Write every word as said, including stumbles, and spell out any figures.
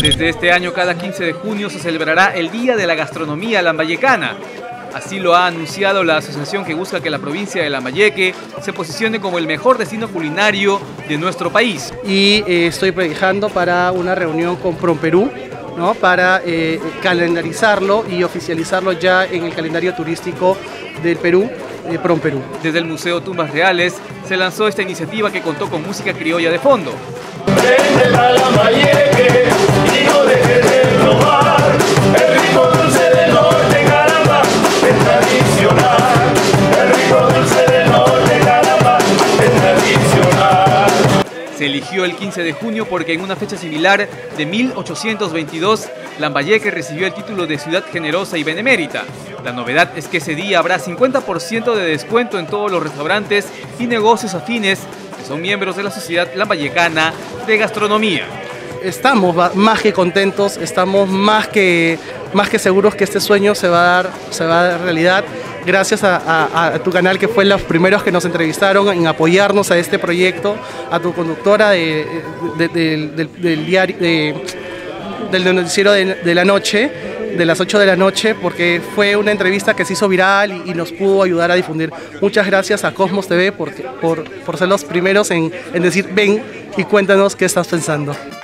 Desde este año, cada quince de junio se celebrará el Día de la Gastronomía lambayecana. Así lo ha anunciado la asociación que busca que la provincia de Lambayeque se posicione como el mejor destino culinario de nuestro país. Y eh, estoy viajando para una reunión con PROMPERÚ, ¿no? Para eh, calendarizarlo y oficializarlo ya en el calendario turístico del Perú, eh, PROMPERÚ. Desde el Museo Tumbas Reales se lanzó esta iniciativa que contó con música criolla de fondo. Vente pa' Lambayeque y no dejes de probar el rico dulce del norte, caramba, es tradicional. El rico dulce del norte, caramba, es tradicional. Se eligió el quince de junio porque en una fecha similar de mil ochocientos veintidós, Lambayeque recibió el título de ciudad generosa y benemérita. La novedad es que ese día habrá cincuenta por ciento de descuento en todos los restaurantes y negocios afines que son miembros de la Sociedad Lambayecana de Gastronomía. Estamos más que contentos, estamos más que, más que seguros que este sueño se va a dar, se va a dar realidad. Gracias a, a, a tu canal, que fue los primeros que nos entrevistaron en apoyarnos a este proyecto, a tu conductora de, de, de, del, del diario, de, del noticiero de, de la noche, de las ocho de la noche, porque fue una entrevista que se hizo viral y, y nos pudo ayudar a difundir. Muchas gracias a Cosmos T V por, por, por ser los primeros en, en decir ven y cuéntanos qué estás pensando.